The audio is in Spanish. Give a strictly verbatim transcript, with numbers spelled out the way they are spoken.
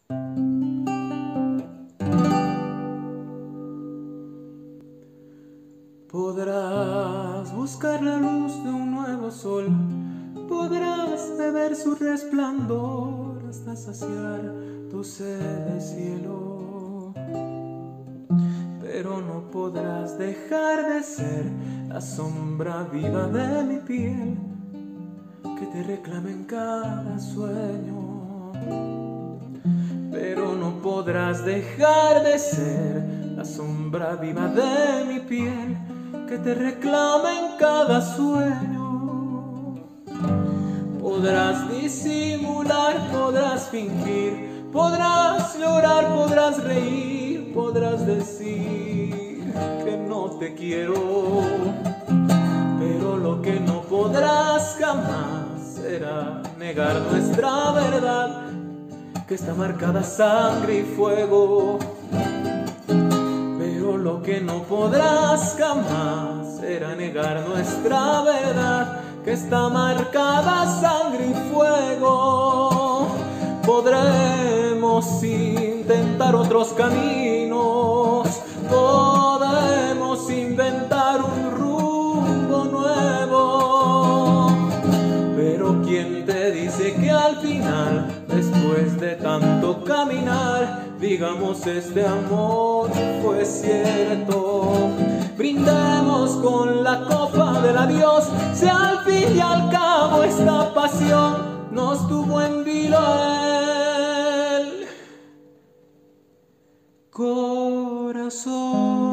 Podrás buscar la luz de un nuevo sol, podrás beber su resplandor hasta saciar tu sed de cielo, pero no podrás dejar de ser la sombra viva de mi piel que te reclama en cada sueño. Pero no podrás dejar de ser la sombra viva de mi piel que te reclama en cada sueño. Podrás disimular, podrás fingir, podrás llorar, podrás reír, podrás decir que no te quiero, pero lo que no podrás jamás será negar nuestra verdad, que está marcada a sangre y fuego. Pero lo que no podrás jamás será negar nuestra verdad, que está marcada a sangre y fuego. Podremos intentar otros caminos, podemos inventar un rumbo nuevo, pero ¿quién te dice que al final, después de tanto caminar, digamos este amor fue cierto? Brindemos con la copa del adiós, si al fin y al cabo esta pasión nos tuvo en vilo el corazón.